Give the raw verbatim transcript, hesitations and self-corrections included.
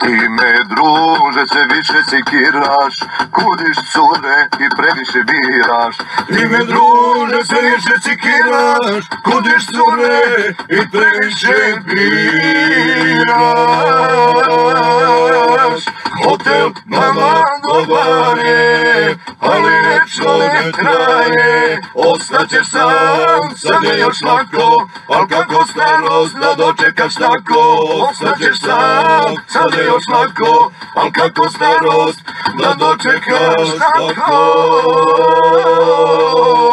Ti me druže sve više sekiraš, kudiš cure i previše biraš. Ti me druže sve više sekiraš, kudiš cure i previše biraš. Hotel nama dobar je, ali večno ne traje. Ostaćeš sam, sad je još lako, al kako starost da dočekaš tako. Ostaćeš sam, sad je još lako, al kako starost da dočekaš tako.